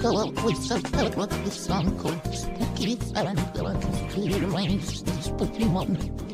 go out with some what this song called Spooky and rearrange these Pokemon.